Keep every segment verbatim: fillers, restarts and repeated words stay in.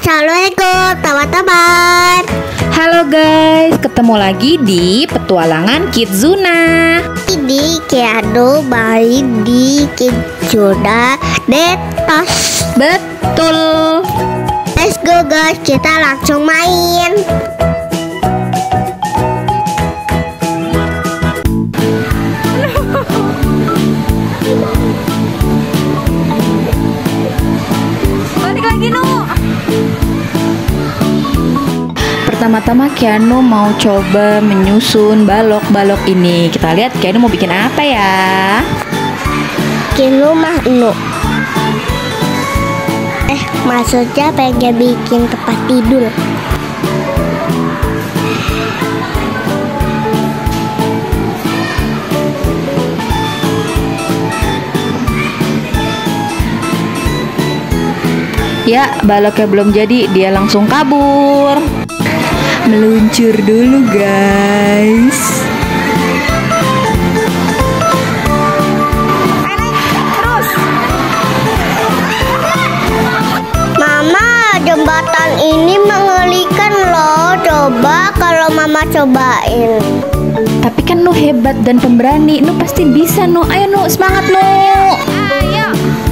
Assalamualaikum teman-teman. Halo guys, ketemu lagi di petualangan Kidzuna. Ini Keanu main di Kidzuna Detos. Betul. Let's go guys, kita langsung main. Balik lagi Nu. Pertama-tama Keanu mau coba menyusun balok-balok ini. Kita lihat Keanu mau bikin apa ya? Bikin rumah Nu. Eh, maksudnya pengen bikin tempat tidur. Ya, baloknya belum jadi, dia langsung kabur. Meluncur dulu guys. Terus Mama, jembatan ini mengerikan loh. Coba kalau Mama cobain. Tapi kan Nu hebat dan pemberani. Nu pasti bisa Nu. Ayo Nu, semangat Nu. Ayo.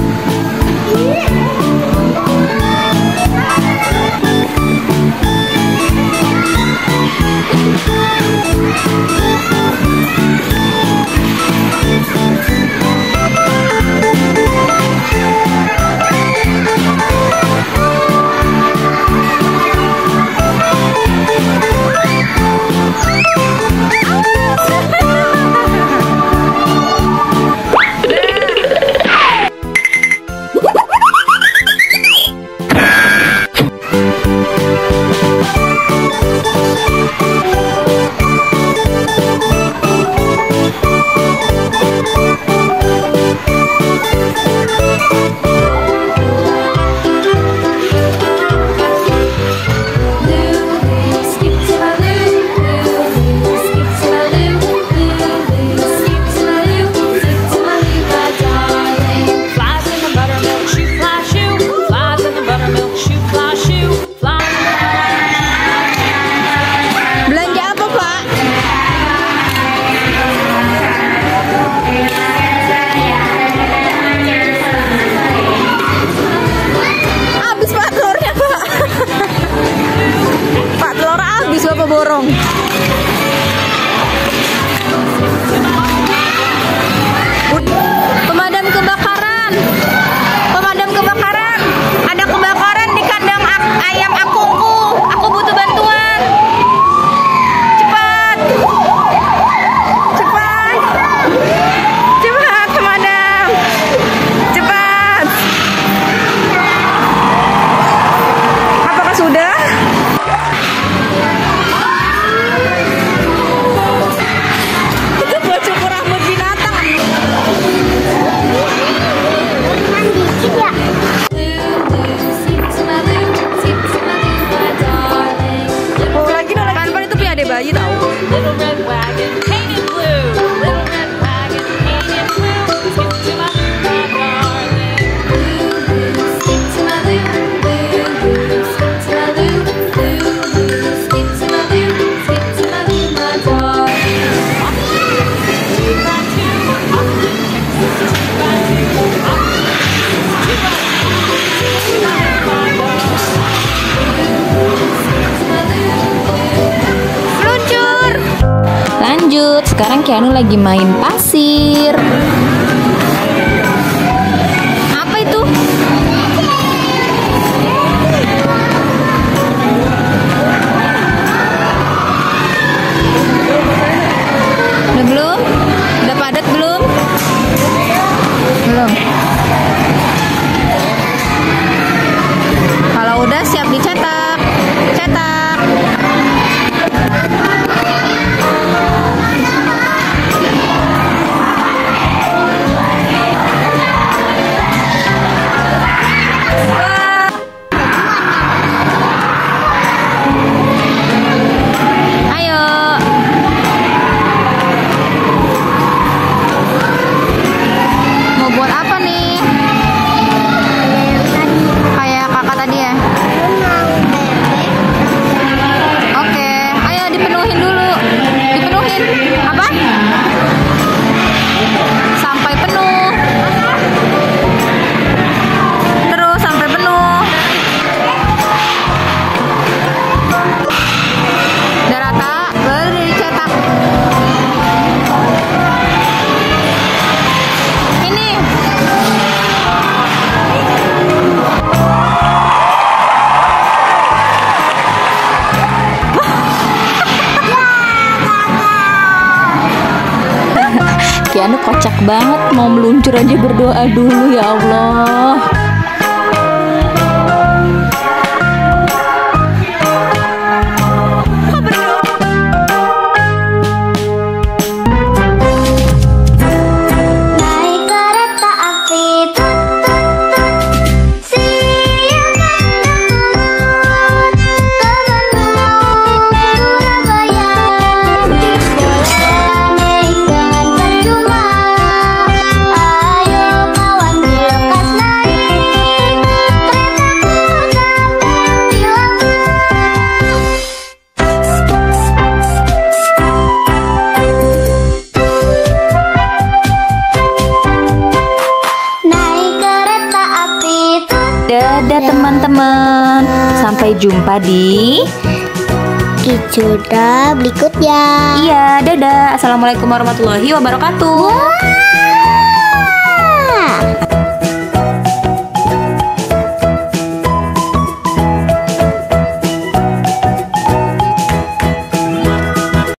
Borong. Pemadam kebakaran. Pemadam kebakaran. Ada kebakaran di kandang ayam akuku. Aku butuh bantuan. Cepat. Cepat. Cepat pemadam. Cepat. Apakah sudah? Bayi tahu. Little red wagon painted blue. Little red wagon painted blue. Skip to my blue, my darling. Blue, blue, skip to my blue. Blue, blue, skip to my blue. Blue, blue, skip to my blue. Skip to my blue, my darling. Two by two, two by two, two by Lanjut, sekarang Keanu lagi main pasir. Apa itu? Udah belum? Udah padat belum? Belum. Kalau udah siap dicetak. Cetak. Renang. Cianu kocak banget, mau meluncur aja berdoa dulu, ya Allah. Dadah teman-teman, sampai jumpa di Kicuda berikutnya. Iya, dadah. Assalamualaikum warahmatullahi wabarakatuh.